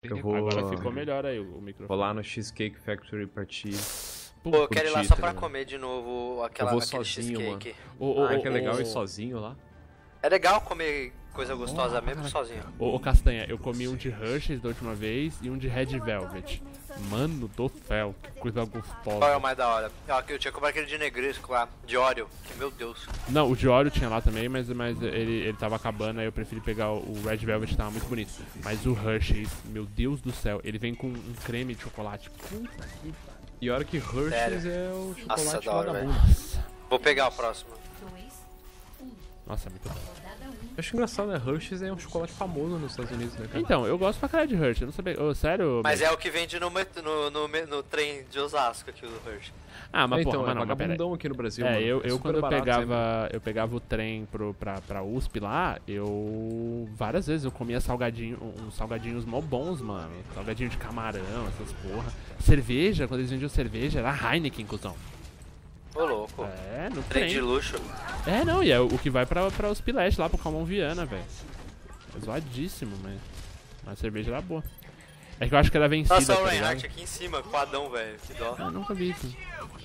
Eu vou... Agora ficou melhor aí o microfone. Vou lá no Cheesecake Factory partir. Pô, eu quero ir lá só pra comer de novo Eu vou aquele sozinho, cheesecake. Mano. Que é legal ir sozinho lá. É legal comer coisa gostosa mesmo sozinho. Ô Castanha, eu comi um de Hershey's da última vez e um de Red Velvet. Mano do céu, que coisa gostosa. Qual é o mais da hora? Eu tinha comprado aquele de negresco lá, de Oreo, que meu Deus. Não, o de Oreo tinha lá também, mas ele tava acabando, aí eu preferi pegar o Red Velvet, que tava muito bonito. Mas o Hershey's, meu Deus do céu, ele vem com um creme de chocolate. E a hora que Hershey's é o chocolate da hora, da velho. bunda. Vou pegar o próximo. Nossa, é muito bom. Eu acho engraçado, né? Hershey's é um chocolate famoso nos Estados Unidos, né, cara? Então, eu gosto pra caralho de Hershey, eu não sabia. Ô, sério? Mas é o que vende no trem de Osasco aqui, o Hershey. Ah, mas então, porra, é mas não, mas peraí. vagabundão aqui no Brasil, É, mano. eu super quando barato eu pegava o trem pra USP lá, eu várias vezes eu comia uns salgadinhos mó bons, mano. Salgadinho de camarão, essas porra. Cerveja, quando eles vendiam cerveja, era Heineken, cuzão. Ô, louco. É, no Trem trem. de luxo. É, não, e é o que vai pra USP Leste, lá pro Calmon Viana, velho. É zoadíssimo, mas a cerveja era boa. É que eu acho que era vencida, Nossa, tá o ligado? Reinhardt aqui em cima, quadrão, velho. Que dó. Eu nunca vi isso.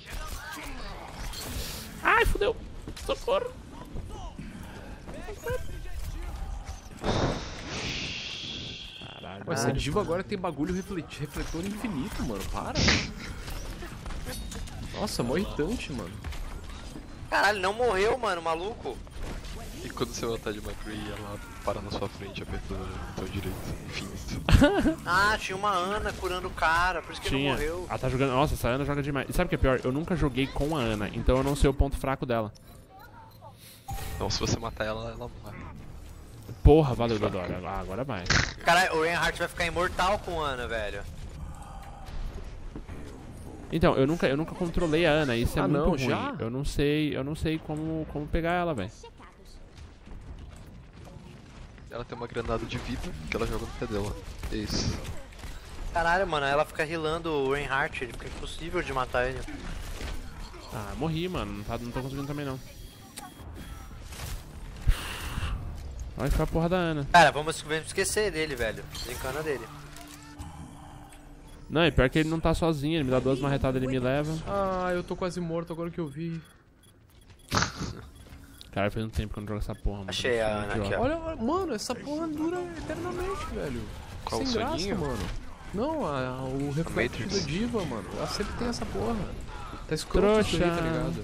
Ai, fudeu. Socorro. Caralho. Mas essa diva agora tem bagulho refletor infinito, mano. Para. Nossa, mó irritante, mano. Caralho, não morreu, mano, maluco. E quando você voltar de McCree, ela para na sua frente, apertando o botão direito, infinito. Ah, tinha uma Ana curando o cara, por isso que ele não morreu. Ela tá jogando. Nossa, essa Ana joga demais. E sabe o que é pior? Eu nunca joguei com a Ana, então eu não sei o ponto fraco dela. Então se você matar ela, ela morre. Porra, valeu, Dodoro. Ah, agora vai. Caralho, o Reinhardt vai ficar imortal com a Ana, velho. Então, eu nunca controlei a Ana, isso é muito não, ruim. já? Eu não sei como pegar ela, velho. Ela tem uma granada de vida que ela joga no pé dela. É isso. Caralho, mano, ela fica healando o Reinhardt, ele fica impossível de matar ele. Ah, morri, mano. Não tô conseguindo também, não. Vai ficar a porra da Ana. Cara, vamos esquecer dele, velho. Desencana dele. Não, e pior que ele não tá sozinho, ele me dá 2 marretadas, ele me leva. Ah, eu tô quase morto agora que eu vi. Cara, faz um tempo que eu não jogo essa porra, mano. Achei a Ana aqui, ó. Olha, mano, essa porra dura eternamente, velho. Qual Sem o graça, soninho? mano. Não, o reflexo Matrix. da diva, mano. Ela sempre tem essa porra. Tá escroto Trouxa. isso aí, tá ligado?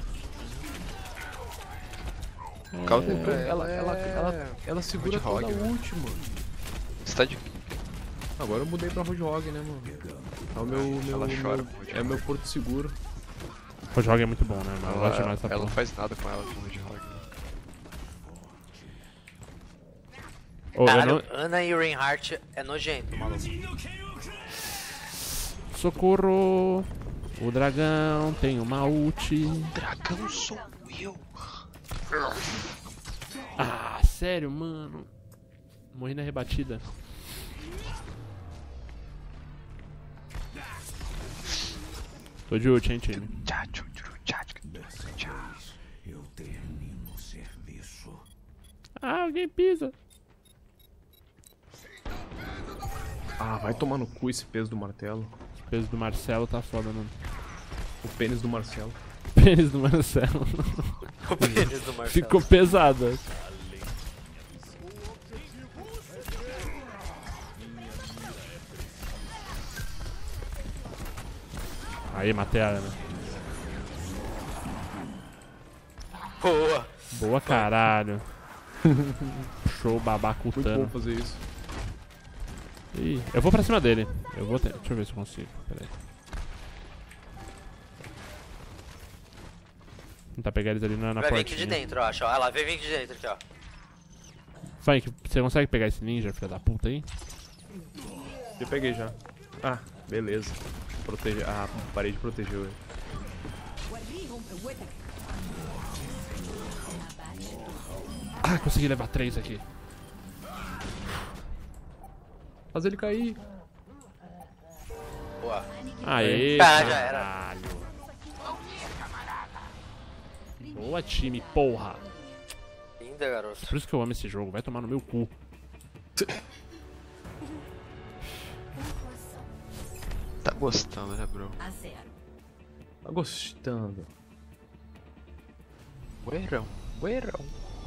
Calma, Ela segura Roadhog, toda a velho. ult, mano. Você tá de... Agora eu mudei pra Roadhog, né, mano? É o meu Ela chora meu- com Roadhog. é meu porto seguro. O jogo é muito bom, né, mano? Eu gosto demais dessa Ela não porra. faz nada com ela com o Roadhog. Ô, eu Caralho, não... Ana e o Reinhardt é nojento, maluco. Socorro! O dragão tem uma ult. Dragão sou eu. Ah, sério, mano. Morri na rebatida. Tô de ult, hein, time. Ah, alguém pisa. Ah, vai tomar no cu esse peso do martelo. O peso do Marcelo tá foda, mano. O pênis do Marcelo. Pênis do Marcelo. O pênis do Marcelo. Ficou pesada. Aí, matei a Ana. Boa. Boa, caralho. Show, Muito babacutano. bom fazer isso. Ih, eu vou pra cima dele. Eu vou deixa eu ver se eu consigo. Pera aí. Tentar pegar eles ali na Vai vir portinha. aqui de dentro, eu acho. Ó. Olha lá, vem aqui de dentro aqui, ó. Frank, você consegue pegar esse ninja, filho da puta aí? Eu peguei já. Ah, beleza. A parede protegeu ele. Ah, consegui levar 3 aqui. Faz ele cair. Boa. Aê, Cara, já era. caralho. Boa, time, porra. Linda, garoto. Por isso que eu amo esse jogo, vai tomar no meu cu. Tá gostando, né, bro? Tá gostando. Buerão, buerão.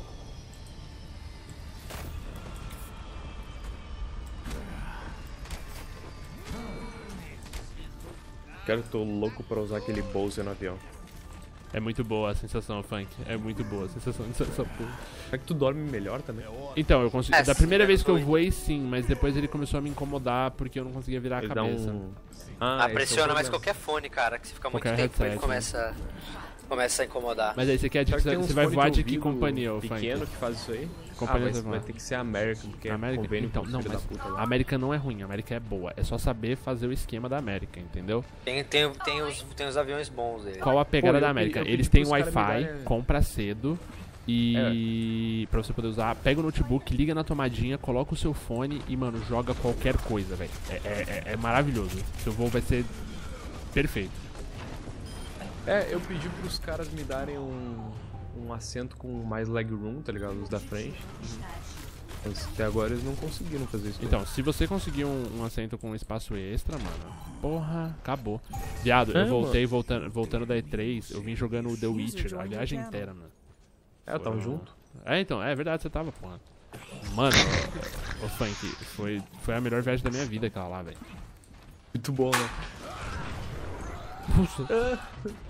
Cara, eu tô louco pra usar aquele bolso no avião. É muito boa a sensação, Funk. É muito boa a sensação dessa porra. Será que tu dorme melhor também? Então, eu consegui. É, Da primeira sim, vez que eu doido. voei, sim, mas depois ele começou a me incomodar porque eu não conseguia virar a Ele dá cabeça. Ah, esse é o Pressiona mais problema. qualquer fone, cara, que se fica muito Qualquer tempo ele headset, começa a incomodar. Mas aí você quer, tipo, Será que tem você uns vai fone voar de que ouvido companhia, ô pequeno Funk? que faz isso aí? Companhia Vai vai ter que ser American, porque América, é convênio então, com não, filho mas da puta a lá. América não é ruim, a América é boa. É só saber fazer o esquema da América, entendeu? Tem os aviões bons dele. Qual a pegada Pô, da eu América? pedi Eles pros têm caras me Wi-Fi, darem- compra cedo e pra você poder usar, pega o notebook, liga na tomadinha, coloca o seu fone e, mano, joga qualquer coisa, velho. É maravilhoso. Seu voo vai ser perfeito. Eu pedi pros caras me darem um assento com mais leg room, tá ligado? Os da frente. Mas até agora eles não conseguiram fazer isso. Então, se você conseguir um assento com espaço extra, mano, porra, acabou. Viado, eu voltei voltando da E3, eu vim jogando o The Witcher a viagem inteira, mano. Eu tava junto. Então, é verdade, você tava, porra. Mano, ô Funk, foi a melhor viagem da minha vida aquela lá, velho. Muito bom, né? Puxa.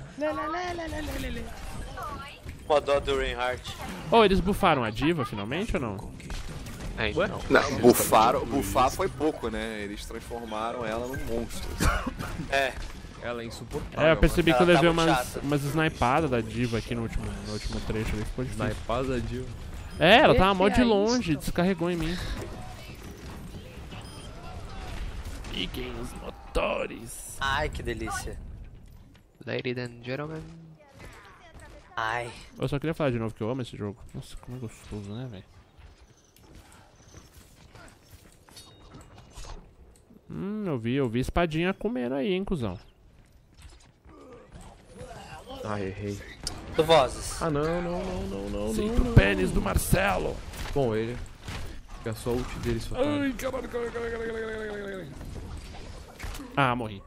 Uma dó do Reinhardt. Oh, eles bufaram a diva finalmente ou não? É, Ué? então. Não, bufar foi pouco, né? Eles transformaram ela num monstro. É, Ela é insuportável. Eu percebi que eu Ela tá levei muito umas, chata. umas snipadas da diva aqui no último trecho ali, ficou difícil. Snipada de... Ela tava mó de longe, descarregou em mim. Liguem os motores. ai que delícia. Ladies and gentlemen. Ai, Eu só queria falar de novo que eu amo esse jogo. Nossa, como é gostoso, né, velho? Eu vi espadinha comendo aí, hein, cuzão. Ah, errei. do Vozes. Ah, não. Sinto o pênis do Marcelo. Bom, ele... Fica só a ult dele só. Ai, caralho. Ah, morri.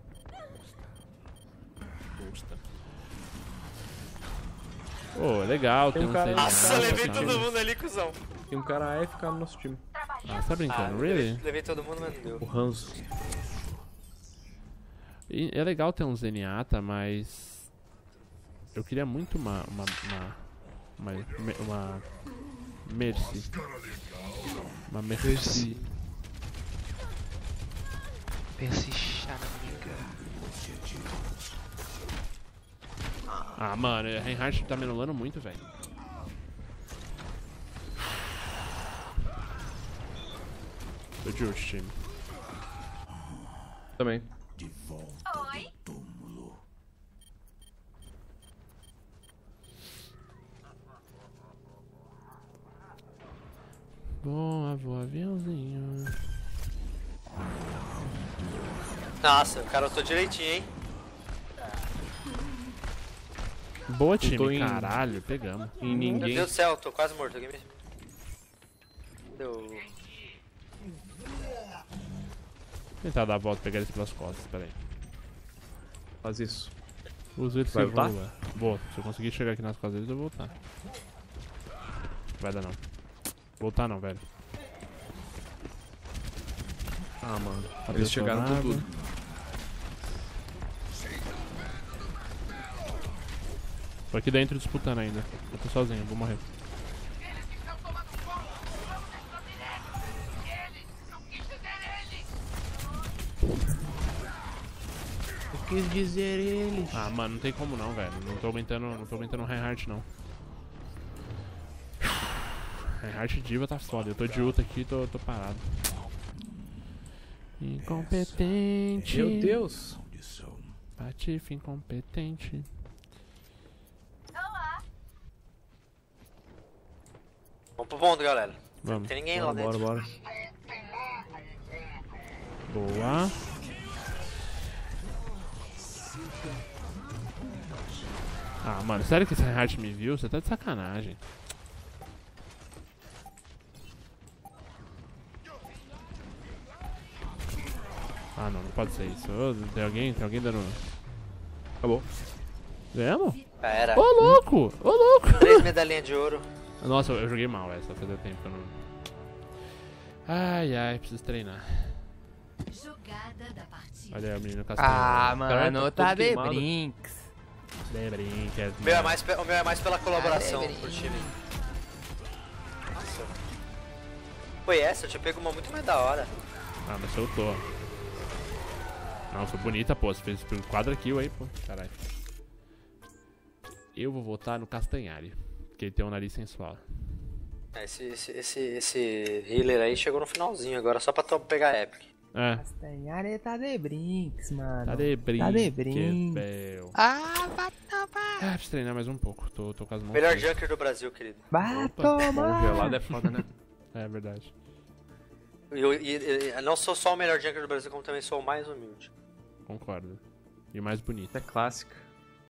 Pô, é legal, tem um um cara- seriado, Nossa, levei tá? todo mundo ali, cuzão. Tem um cara AFK no nosso time. Ah, você tá brincando, really? Levei todo mundo, mas não deu. O Hanzo. E é legal ter um Zenyatta, mas eu queria muito uma Mercy. Uma Mercy. Pense amiga. Ah, mano, a Reinhardt tá me anulando muito, velho. Tô de ult, time. Também. Voa, aviãozinho. Nossa, o cara lutou direitinho, hein? Boa, Eu tô time, em- caralho, pegamos. E Meu ninguém... Deus do céu, tô quase morto. Alguém me... Deu... Tentar dar a volta e pegar eles pelas costas, peraí. Faz isso. Usa ele Vai se voltar? voa. Vou, se eu conseguir chegar aqui nas costas deles, eu vou voltar. Vai dar não. Voltar não, velho. Ah, mano. Adeus, Eles chegaram com tornado. tudo. Tô aqui dentro disputando ainda. Eu tô sozinho, vou morrer. Eu quis dizer ele. Ah, mano, não tem como não, velho. Não tô aguentando o Reinhardt, não. Reinhardt diva tá foda. Eu tô de ult aqui e tô parado. Incompetente. Meu Deus. Patife incompetente. Vamos pro ponto, galera. Não Vamos. tem ninguém lá Bora, dentro. bora. Boa. Ah, mano, sério que esse Reinhardt me viu? Você tá de sacanagem. Ah, não pode ser isso. Ô, tem alguém dando... Acabou. Ganhamos? Já era. Ô, louco! Ô, louco! 3 medalhinhas de ouro. Nossa, eu joguei mal essa, fazia tempo que eu não... Ai, preciso treinar. Jogada da partida. Olha aí o menino castanho. Ah, Caralho, mano, tá tá todo de queimado. brinks. De brinca. O meu é mais pela colaboração pro time. Nossa. Foi essa? Eu tinha pego uma muito mais da hora. Ah, mas soltou. Não, foi bonita, pô. Você fez quadra kill aí, pô. Caralho. Eu vou votar no Castanhari. Porque ele tem um nariz sensual. Esse healer aí chegou no finalzinho agora, só pra pegar epic. É. Castanhari tá de brinks, mano. Tá de brinca. Tá de brinks. Preciso treinar mais um pouco. Tô com as mãos. Melhor frias. junker do Brasil, querido. Vai Opa, Mão tomar. gelada é foda, né? É verdade. E não sou só o melhor junker do Brasil, como também sou o mais humilde. Concordo. E o mais bonito. É clássica.